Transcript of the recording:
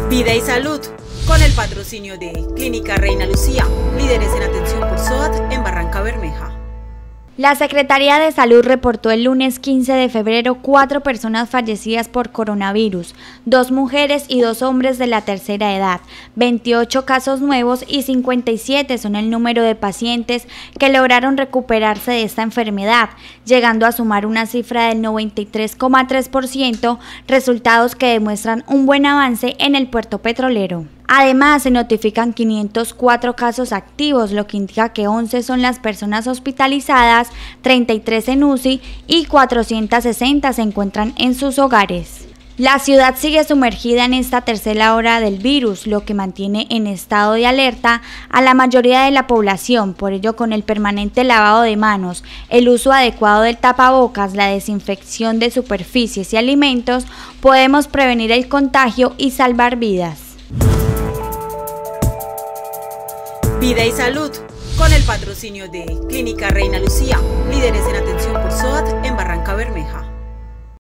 Vida y salud, con el patrocinio de Clínica Reina Lucía, líderes en atención por SOAT en Barranca Bermeja. La Secretaría de Salud reportó el lunes 15 de febrero 4 personas fallecidas por coronavirus, 2 mujeres y 2 hombres de la tercera edad, 28 casos nuevos y 57 son el número de pacientes que lograron recuperarse de esta enfermedad, llegando a sumar una cifra del 93,3%, resultados que demuestran un buen avance en el puerto petrolero. Además, se notifican 504 casos activos, lo que indica que 11 son las personas hospitalizadas, 33 en UCI y 460 se encuentran en sus hogares. La ciudad sigue sumergida en esta tercera ola del virus, lo que mantiene en estado de alerta a la mayoría de la población. Por ello, con el permanente lavado de manos, el uso adecuado del tapabocas, la desinfección de superficies y alimentos, podemos prevenir el contagio y salvar vidas. Vida y salud, con el patrocinio de Clínica Reina Lucía, líderes en atención por SOAT en Barranca Bermeja.